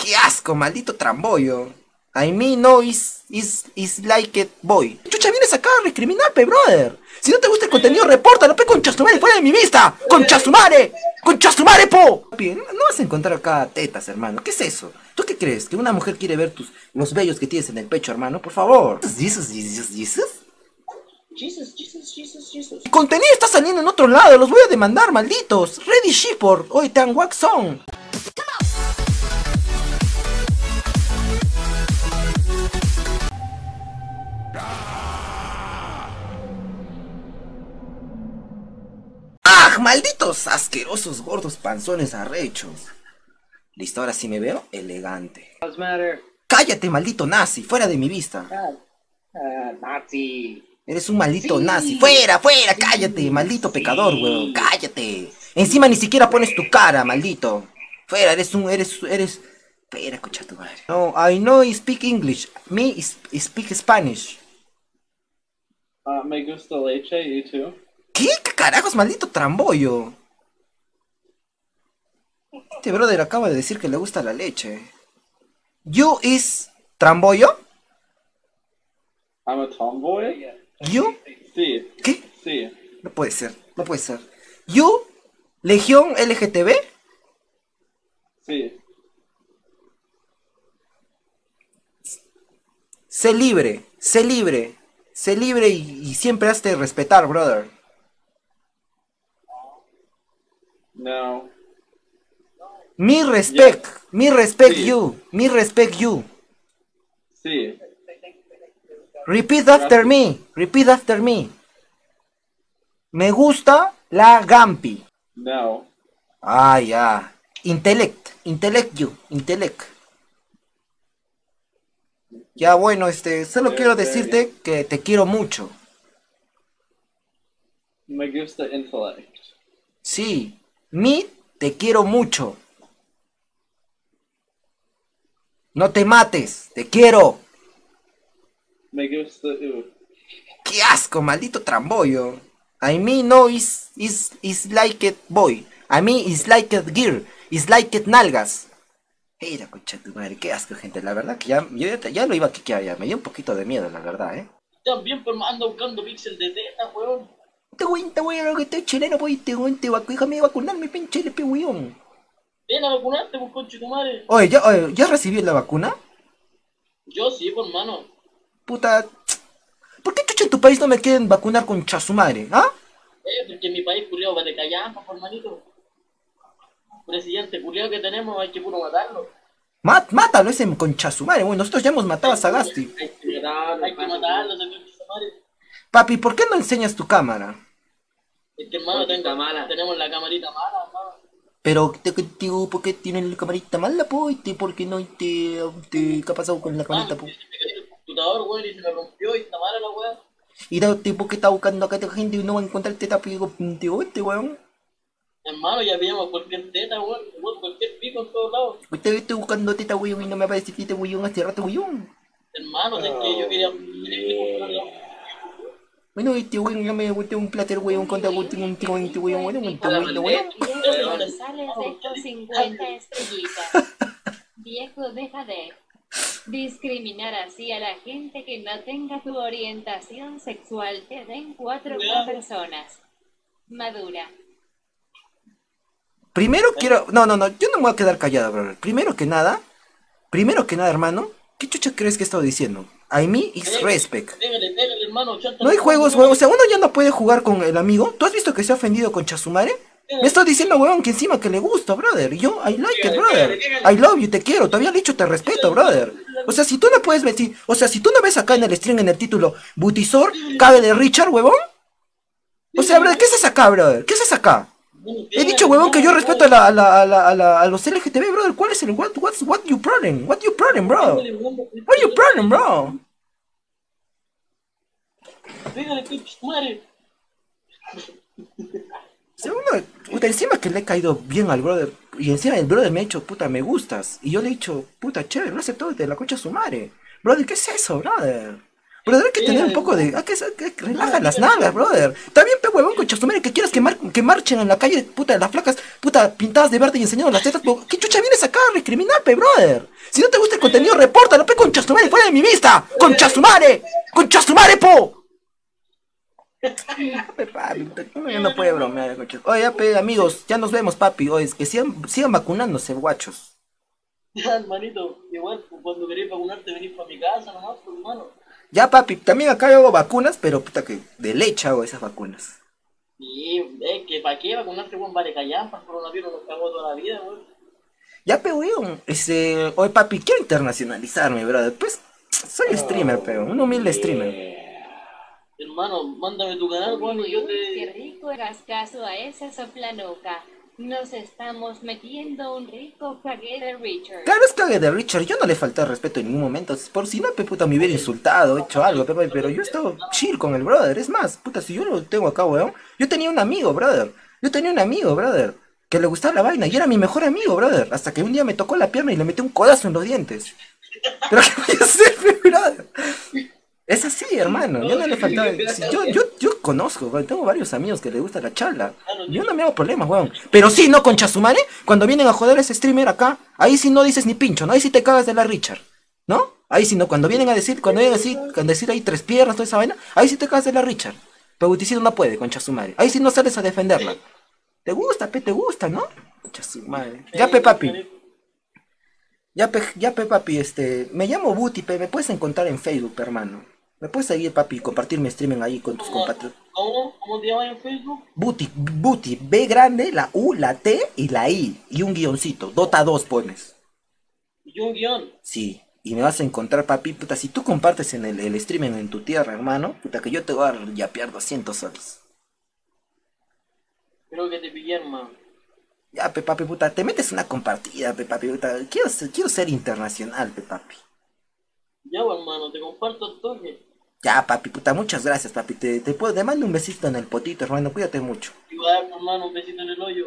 ¡Qué asco, maldito trambollo! I mean, no, is like it, boy. Chucha, vienes acá a recriminar, pe, brother. Si no te gusta el contenido, repórtalo, pe, concha su madre, fuera de mi vista. ¡Concha su madre! ¡Concha su madre, po! Papi, no vas a encontrar acá tetas, hermano. ¿Qué es eso? ¿Tú qué crees? ¿Que una mujer quiere ver los vellos que tienes en el pecho, hermano? Por favor. Jesus. El contenido está saliendo en otro lado, los voy a demandar, malditos. Ready Shipper, hoy tan waxon. ¡Ah! Malditos asquerosos gordos panzones arrechos. Listo, ahora sí me veo elegante. Cállate, maldito nazi, fuera de mi vista. Nazi. Eres un maldito nazi. Fuera, cállate, maldito pecador, weón. Cállate. Encima ni siquiera pones tu cara, maldito. Fuera, eres. Espera, escucha tu madre. No, I know I speak English. Me speak Spanish. Me gusta leche, you too. ¿Qué carajos, maldito trambollo? Este brother acaba de decir que le gusta la leche. You is trambollo? I'm a tomboy? You? Sí. ¿Qué? Sí. No puede ser. You, Legión LGTB. Sí. Sé libre y siempre hazte respetar, brother. No. Me respect Sí. you. Sí. Repeat after me. Me gusta la Gampi. No. Ah, ya. Intellect. Ya, bueno, solo quiero decirte que te quiero mucho. Me gusta intellect. Sí, te quiero mucho. No te mates, te quiero. Me gusta ¡Qué asco, maldito trambollo! I mean, no, is like it, boy. I mean, is like it, girl. Is like it, nalgas. Mira, concha tu madre, qué asco, gente. La verdad que yo ya lo iba a quiquear ya. Me dio un poquito de miedo, la verdad, También pues anda buscando pixel de teta, weón. Te voy a lo que estoy chileno, pues, déjame vacunarme, pinche LP, weón. Ven a vacunarte, pues, conche tu madre. Oye, ¿ya recibí la vacuna? Yo sí, pues, hermano. Puta, ¿por qué chucha en tu país no me quieren vacunar con chasumadre, ah? Porque en mi país, culiao, va de callampa, pues, hermanito. Presidente culiao que tenemos, hay que puro matarlo. Mátalo ese con chasumadre, bueno, nosotros ya hemos matado a Sagasti. Hay que matarlo, ese conche su madre. Papi, ¿por qué no enseñas tu cámara? Es que, hermano, tenemos la camarita mala, hermano. Pero, digo, ¿por qué tienen la camarita mala, po? ¿Por qué no qué ha pasado con la camarita, po? Me quedé el computador, weón, y se me rompió y está mala la weá. Y ¿por qué está buscando acá esta gente y no va a encontrar teta, digo, weón? Hermano, ya pillamos cualquier teta, weón, cualquier pico en todos lados. Usted estoy buscando teta, weón, y no me aparece teta, weón, hace rato, weón. Hermano, es que yo quería Bueno, weón, no me gusta un plater, weón, contra un weón, weón. Sales de estos 50 estrellitas. Viejo, deja de discriminar así a la gente que no tenga tu orientación sexual. Te den 4 personas. Madura. Primero quiero... No, yo no me voy a quedar callado, bro. Primero que nada, hermano, ¿qué chucha crees que he estado diciendo? I mean is respect. Pégale, hermano, No hay juegos, weón, o sea, uno ya no puede jugar con el amigo. ¿Tú has visto que se ha ofendido con Chasumare? Me está diciendo, weón, que encima que le gusta, brother. Y yo, I like it, brother. I love you, te quiero. Todavía le he dicho, te respeto, brother. O sea, si tú no puedes decir... O sea, si tú no ves acá en el stream, en el título, Butisor, cabe de Richard, huevón. O sea, brother, ¿qué haces acá, brother? ¿Qué haces acá? He dicho, huevón, que yo respeto a los LGTB, brother. ¿Cuál es el... What your problem? What your problem, bro? What your problem, bro? Pégale, madre. Puta, encima que le he caído bien al brother. Y encima el brother me ha dicho, puta, me gustas. Y yo le he dicho, puta, chévere, lo hace todo de la concha de su madre. Brother, ¿qué es eso, brother? Brother, hay que tener un poco de... que relaja las nalgas, brother. Está bien, pe huevón, concha su madre, que quieras que marchen en la calle, puta, las flacas, puta, pintadas de verde y enseñando las tetas. ¿Qué chucha vienes acá a recriminar, pe, brother? Si no te gusta el contenido, repórtalo, pe, concha su madre, fuera de mi vista. ¡Concha su madre! ¡Concha su madre, po! Papi, uno ya no puede bromear, concha. Oye, pe, amigos, ya nos vemos, papi. Oye, es que sigan vacunándose, guachos. Ya, hermanito, igual, cuando queréis vacunarte, venís para mi casa nomás, pues, hermano. Ya, papi, también acá hago vacunas, pero puta que de leche hago esas vacunas. Sí, es que ¿para qué vacunarte, weón? Vale, callampa, el coronavirus nos cagó toda la vida, weón. Ya, pe, weón, oye, papi, quiero internacionalizarme, brother. Pues, soy streamer, pero un humilde streamer. Hermano, mándame tu canal, weón, y yo te... Qué rico, hagas caso a esa soplanuca. Nos estamos metiendo un rico cague de Richard. Claro, es cague de Richard, yo no le falté el respeto en ningún momento. Por si no, pe, puta, me hubiera insultado, hecho algo, pero yo he estado chill con el brother. Es más, puta, si yo lo tengo acá, weón. Yo tenía un amigo, brother, que le gustaba la vaina y era mi mejor amigo, brother. Hasta que un día me tocó la pierna y le metí un codazo en los dientes. Pero ¿qué voy a hacer, brother? Es así, hermano, yo no le faltaba... Yo conozco, weón, tengo varios amigos que les gusta la charla. Yo no me hago problemas, weón. Pero sí, no, concha su madre, cuando vienen a joder a ese streamer acá, ahí sí no dices ni pincho, ¿no? Ahí sí te cagas de la Richard, ¿no? Ahí sí no, cuando vienen a decir ahí tres piernas, toda esa vaina, ahí sí te cagas de la Richard. Pero Guticino no puede, concha su madre. Ahí sí no sales a defenderla. Te gusta, ¿no? Concha su madre. Ya, pe, papi. Ya, pe, papi, me llamo Buti, pe, me puedes encontrar en Facebook, hermano. Me puedes seguir, papi, y compartir mi streaming ahí con tus compatriotas. ¿Cómo te llamas en Facebook? Buti, B grande, la U, la T y la I. Y un guioncito, Dota 2 pones. ¿Y un guión? Sí, y me vas a encontrar, papi, puta, si tú compartes en el streaming en tu tierra, hermano, puta, que yo te voy a yapear 200 soles. Creo que te pillé, hermano. Ya, pe, papi, puta, te metes una compartida, pe, papi, puta, quiero ser internacional, pe, papi. Ya, hermano, te comparto el toque. Ya, papi, puta, muchas gracias, papi. Te mando un besito en el potito, hermano. Cuídate mucho. Igual, hermano, un besito en el hoyo.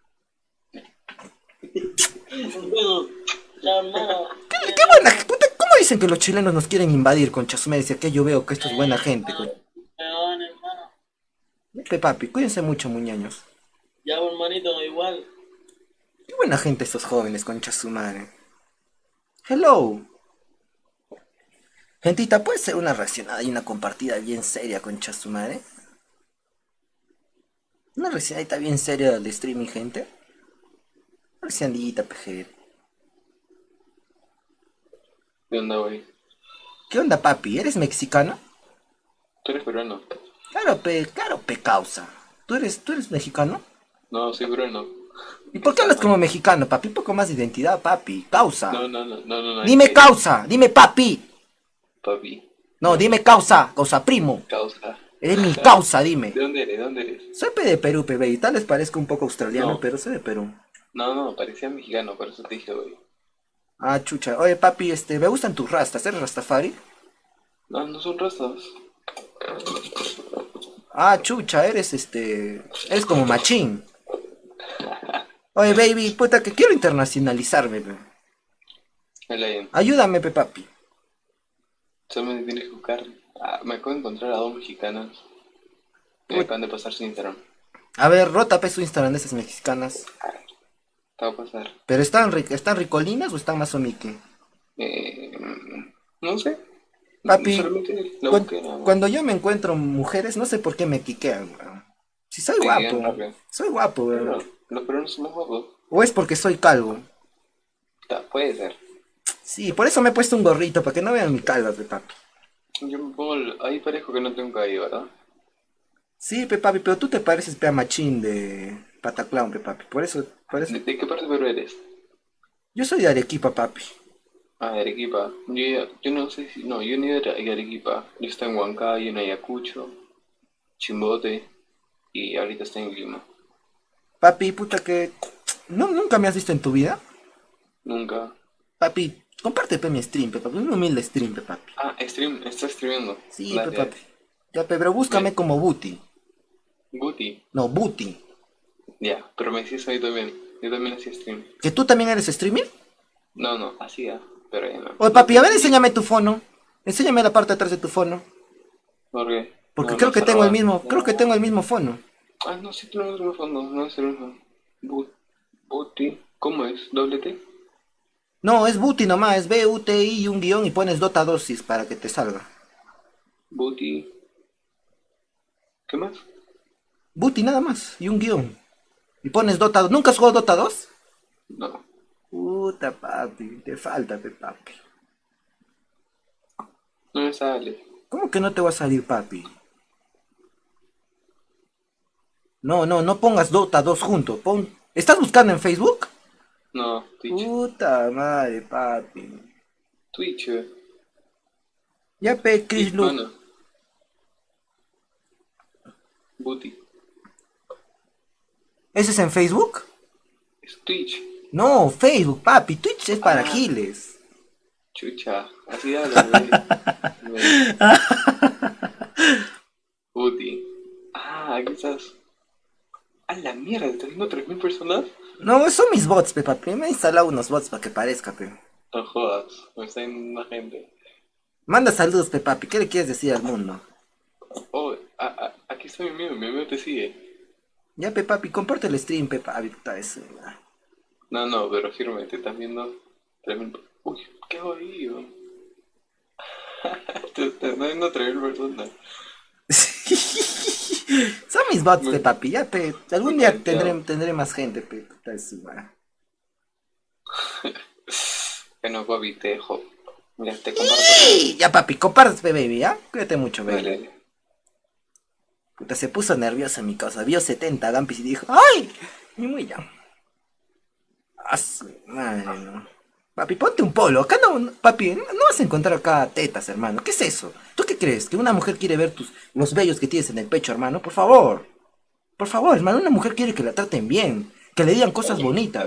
Bueno, ya, hermano. ¿Qué buena? Puta, ¿cómo dicen que los chilenos nos quieren invadir, concha su madre? Que yo veo que esto es buena gente, con... hermano. Papi, cuídense mucho, muñaños. Ya, hermanito, igual. Qué buena gente estos jóvenes, concha su madre. Hello. Gentita, ¿puede ser una reaccionada y una compartida bien seria, concha su madre? Una reaccionadita bien seria del streaming, gente. Una reaccionadita, PG. ¿Qué onda, güey? ¿Qué onda, papi? ¿Eres mexicano? ¿Tú eres peruano? Claro, causa. ¿Tú eres mexicano? No, soy peruano. ¿Y por qué hablas como mexicano, papi? Un poco más de identidad, papi. Causa. No. Dime causa, dime papi. Papi. No, dime causa primo. Causa. Eres mi causa, dime. ¿De dónde eres? Soy de Perú, bebé, y tal vez parezca un poco australiano, No. pero soy de Perú. No, parecía mexicano, por eso te dije, güey. Ah, chucha. Oye, papi, me gustan tus rastas. ¿Eres rastafari? No son rastas. Ah, chucha, eres como machín. Oye, baby, puta, que quiero internacionalizarme, bebé. Lion. Ayúdame, papi. Solamente tienes que buscar. Me acabo de encontrar a dos mexicanas. Me Uy. acaban de pasar su Instagram. A ver, rota su Instagram de esas mexicanas. Te va a pasar. ¿Pero están ricolinas o están más omique? No sé. Papi, Solamente la busqué, nada más. Cuando yo me encuentro mujeres, no sé por qué me quiquean, weón. Si soy Sí, guapo, rápido. soy guapo, Pero weón. los peruanos son más guapos. O es porque soy calvo. Puede ser. Sí, por eso me he puesto un gorrito, para que no vean mi calva, papi. Yo me pongo. Ahí parezco que no tengo cabello, ¿verdad? Sí, papi, pero tú te pareces a machín de Pataclown, papi. Por eso. ¿De qué parte de Perú eres? Yo soy de Arequipa, papi. Ah, de Arequipa. Yo no sé si... No, yo ni de Arequipa. Yo estoy en Huancayo, en Ayacucho, Chimbote y ahorita estoy en Lima. Papi, puta que... ¿Nunca me has visto en tu vida? Nunca. Papi, comparte mi stream, papi. Un humilde stream, papi. Ah, estás streamando. Sí, Dale, papi. Ya, pero búscame como Buti. Guti. No, Buti. Ya, pero me decías ahí también. Yo también hacía stream. ¿Que tú también eres streamer? No, hacía, pero ya no. Oye, papi, a ver, enséñame tu fono. Enséñame la parte de atrás de tu fono. ¿Por qué? Porque No, creo no que se tengo el roba. mismo, creo que No. tengo el mismo fono. Ah, no, sí tenemos el mismo fondo, no es el mismo. Buti, ¿cómo es? ¿Doble T? No, es Buti nomás, es BUTI y un guión y pones Dota dosis para que te salga. Buti. ¿Qué más? Buti nada más, y un guión. Y pones Dota 2. ¿Nunca has jugado Dota 2? No. Puta papi, te falta, papi. No me sale. ¿Cómo que no te va a salir, papi? No, no, no pongas Dota 2 junto. ¿Estás buscando en Facebook? No, Twitch. Puta madre, papi. Twitch. Ya pe, Chris Twitch, Luke. mano. Buti. ¿Ese es en Facebook? Es Twitch. No, Facebook, papi. Twitch es para giles. Chucha. Así habla, güey. Buti. Ah, aquí estás. A la mierda, ¿estás viendo 3000 personas? No, son mis bots, pe, papi. Me he instalado unos bots para que parezca, pe. No jodas, me está viendo una gente. Manda saludos, pe, papi. ¿Qué le quieres decir al mundo? Oh, aquí está mi amigo te sigue. Ya, pe, papi, comparte el stream, pe, papi. Puta, eso. No, pero firme, te estás viendo 3000. Uy, qué jodido. Te estás viendo 3000 personas. Son mis bots, pe, papi. Ya, pe. Algún día tendré más gente, pe. Puta, eso, Bueno, papi, te dejo. Mira, te comparto. Ya, papi, compartes, pe, baby, ¿ya? Cuídate mucho, baby. Dale. Puta, se puso nerviosa mi cosa. Vio 70 Gampis y dijo, ¡ay! Y muy ya. Madre, no. Papi, ponte un polo. Acá no, papi, no vas a encontrar acá tetas, hermano. ¿Qué es eso? ¿Tú qué crees? ¿Que una mujer quiere ver los vellos que tienes en el pecho, hermano? Por favor. Por favor, hermano, una mujer quiere que la traten bien. Que le digan cosas bonitas.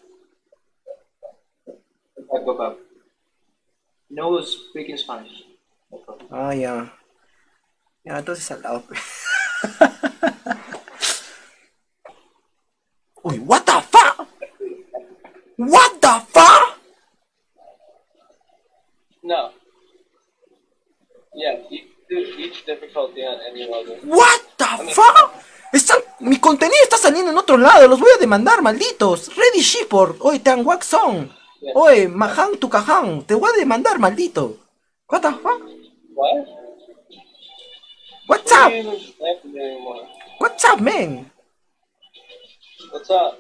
Papá. No speaking Spanish. Ah, ya. Ya, entonces al lado. Uy, what the fuck? What the fuck? No. Yeah, each difficulty on any level. What the fuck? Mi contenido está saliendo en otro lado. Los voy a demandar, malditos. Ready Shipper. Oye, Tanwak Song. Oye, Mahan Tukahan. Te voy a demandar, maldito. What the fuck? What? What's up? You don't even laugh at me anymore. What's up, man? What's up?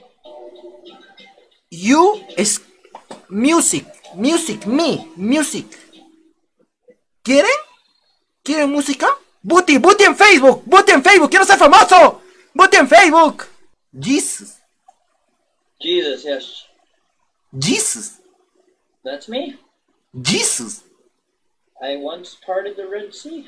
You is music. Music. ¿Quieren? ¿Quieren música? Buti en Facebook. Quiero ser famoso. Buti en Facebook. Jesus. Jesus, yes. Jesus. That's me. Jesus. I once parted the Red Sea.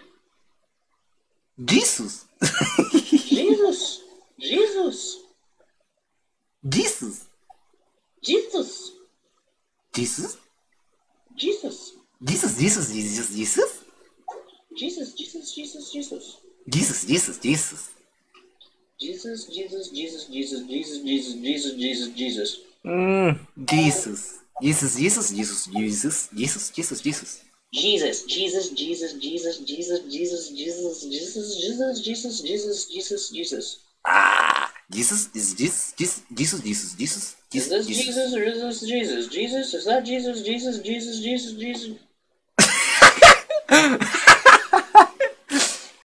Jesus. Jesus. Jesus. Jesus. Jesus. Jesus. Jesus. Jesus. Jesus, Jesus, Jesus. Jesus. Jesus, Jesus, Jesus. Jesus, Jesus, Jesus, Jesus, Jesus, Jesus, Jesus, Jesus, Jesus. Jesus. Jesus. Jesus. Jesus, Jesus, Jesus, Jesus, Jesus, Jesus, Jesus, Jesus, Jesus, Jesus, Jesus, Jesus, Jesus. Ah, Jesus is Jesus. Is this Jesus or is this Jesus? Jesus, is that Jesus? Jesus, Jesus, Jesus, Jesus.